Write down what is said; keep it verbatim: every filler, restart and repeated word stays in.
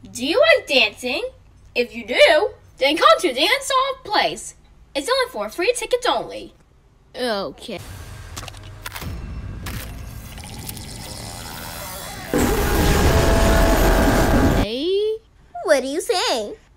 Do you like dancing? If you do, then come to Dance Off Place. It's only for free tickets only. Okay. Hey? What do you say?